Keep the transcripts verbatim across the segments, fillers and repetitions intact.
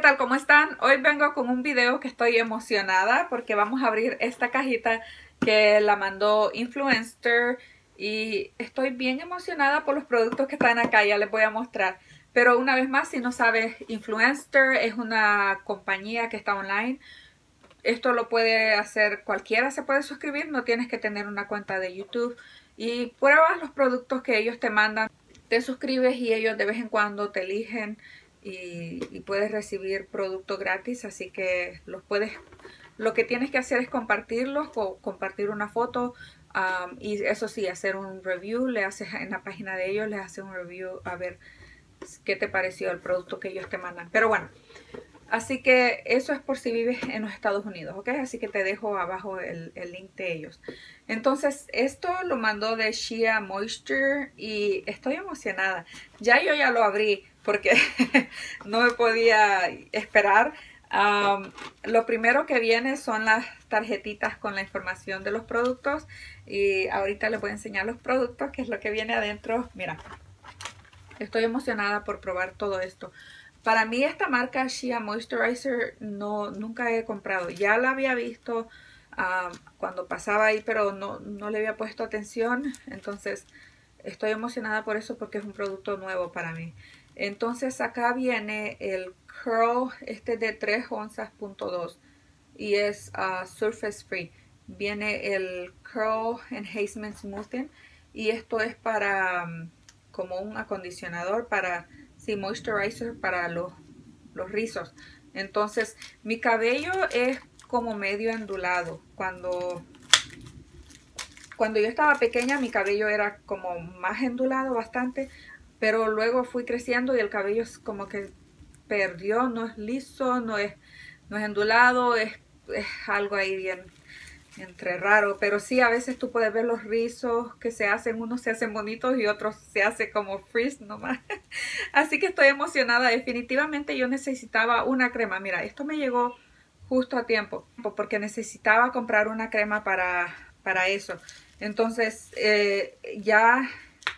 tal? ¿Cómo están? Hoy vengo con un video que estoy emocionada porque vamos a abrir esta cajita que la mandó Influenster y estoy bien emocionada por los productos que están acá, ya les voy a mostrar. Pero una vez más, si no sabes, Influenster es una compañía que está online. Esto lo puede hacer cualquiera, se puede suscribir, no tienes que tener una cuenta de YouTube y pruebas los productos que ellos te mandan. Te suscribes y ellos de vez en cuando te eligen y, y puedes recibir productos gratis, así que los puedes, lo que tienes que hacer es compartirlos o compartir una foto um, y eso sí, hacer un review, le haces en la página de ellos, les haces un review a ver qué te pareció el producto que ellos te mandan. Pero bueno, así que eso es por si vives en los Estados Unidos, ¿ok? Así que te dejo abajo el, el link de ellos. Entonces, esto lo mandó de Shea Moisture y estoy emocionada. Ya yo ya lo abrí porque no me podía esperar. Um, lo primero que viene son las tarjetitas con la información de los productos y ahorita les voy a enseñar los productos, que es lo que viene adentro. Mira, estoy emocionada por probar todo esto. Para mí esta marca Shea Moisturizer no, nunca he comprado. Ya la había visto uh, cuando pasaba ahí, pero no, no le había puesto atención. Entonces estoy emocionada por eso porque es un producto nuevo para mí. Entonces acá viene el Curl, este de tres onzas punto dos y es uh, Surface Free. Viene el Curl Enhancement Smoothing y esto es para um, como un acondicionador para... Sí, moisturizer para los, los rizos. Entonces, mi cabello es como medio ondulado. Cuando, cuando yo estaba pequeña, mi cabello era como más ondulado bastante. Pero luego fui creciendo y el cabello es como que perdió. No es liso, no es, no es ondulado. Es, es algo ahí bien... entre raro, pero sí, a veces tú puedes ver los rizos que se hacen, unos se hacen bonitos y otros se hace como frizz nomás. Así que estoy emocionada. Definitivamente yo necesitaba una crema. Mira, esto me llegó justo a tiempo porque necesitaba comprar una crema para, para eso. Entonces eh, ya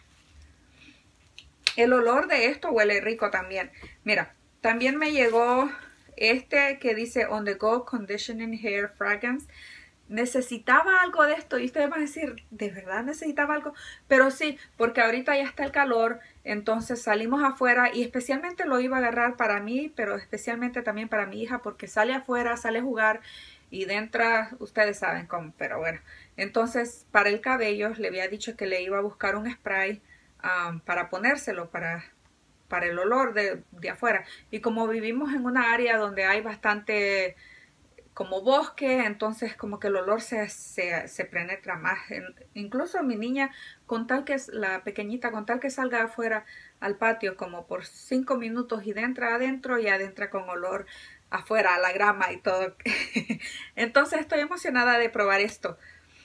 el olor de esto huele rico también. Mira, también me llegó este que dice On The Go Conditioning Hair Fragrance. Necesitaba algo de esto y ustedes van a decir, ¿de verdad necesitaba algo? Pero sí, porque ahorita ya está el calor, entonces salimos afuera y especialmente lo iba a agarrar para mí, pero especialmente también para mi hija porque sale afuera, sale a jugar y dentro, ustedes saben cómo, pero bueno. Entonces para el cabello le había dicho que le iba a buscar un spray um, para ponérselo, para, para el olor de, de afuera. Y como vivimos en una área donde hay bastante... como bosque, entonces como que el olor se, se, se penetra más. Incluso mi niña, con tal que es la pequeñita, con tal que salga afuera al patio como por cinco minutos y de entra adentro y adentra con olor afuera a la grama y todo. Entonces estoy emocionada de probar esto.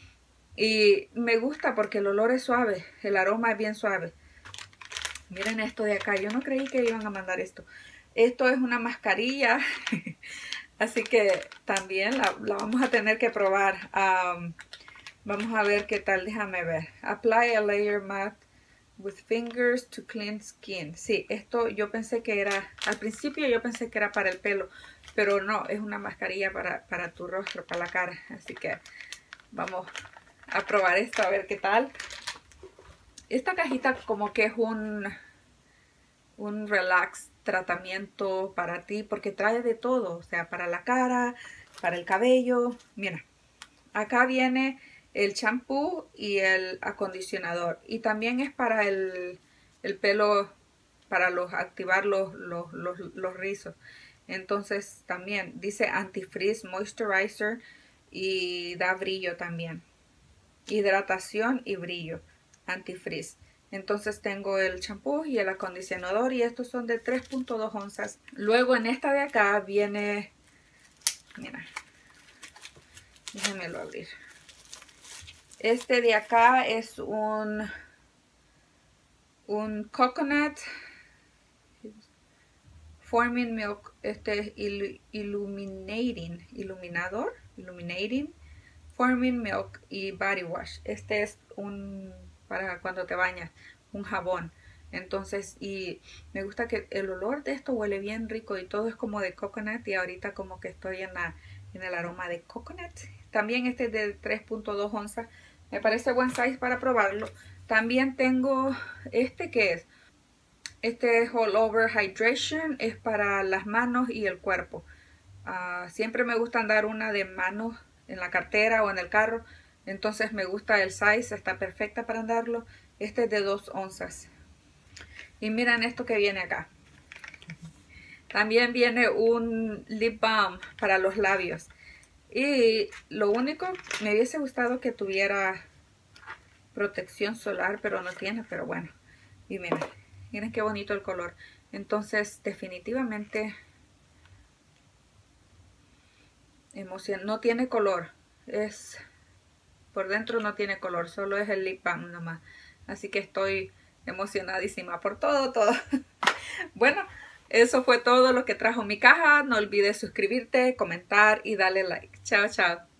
Y me gusta porque el olor es suave, el aroma es bien suave. Miren esto de acá, yo no creí que iban a mandar esto. Esto es una mascarilla. Así que también la, la vamos a tener que probar. Um, vamos a ver qué tal. Déjame ver. Apply a layer matte with fingers to clean skin. Sí, esto yo pensé que era... Al principio yo pensé que era para el pelo. Pero no, es una mascarilla para, para tu rostro, para la cara. Así que vamos a probar esto a ver qué tal. Esta cajita como que es un... un relax tratamiento para ti porque trae de todo, o sea, para la cara, para el cabello. Mira, acá viene el champú y el acondicionador y también es para el, el pelo, para los activar los, los, los, los rizos. Entonces también dice anti-frizz moisturizer y da brillo también, hidratación y brillo, anti-frizz. Entonces tengo el champú y el acondicionador y estos son de tres punto dos onzas. Luego en esta de acá viene, mira, déjenmelo abrir. Este de acá es un, un coconut forming milk, este es il, illuminating, iluminador, illuminating, forming milk y body wash. Este es un... para cuando te bañas, un jabón. Entonces, y me gusta que el olor de esto huele bien rico y todo es como de coconut, y ahorita como que estoy en, la, en el aroma de coconut. También este es de tres punto dos onzas, me parece buen size para probarlo. También tengo este que es, este es All Over Hydration, es para las manos y el cuerpo. Uh, siempre me gusta andar una de manos en la cartera o en el carro, entonces me gusta el size, está perfecta para andarlo. Este es de dos onzas. Y miren esto que viene acá. También viene un lip balm para los labios. Y lo único, me hubiese gustado que tuviera protección solar, pero no tiene, pero bueno. Y miren, miren qué bonito el color. Entonces, definitivamente, emoción, no tiene color. Es, por dentro no tiene color, solo es el lip balm nomás. Así que estoy emocionadísima por todo, todo. Bueno, eso fue todo lo que trajo mi caja. No olvides suscribirte, comentar y darle like. Chao, chao.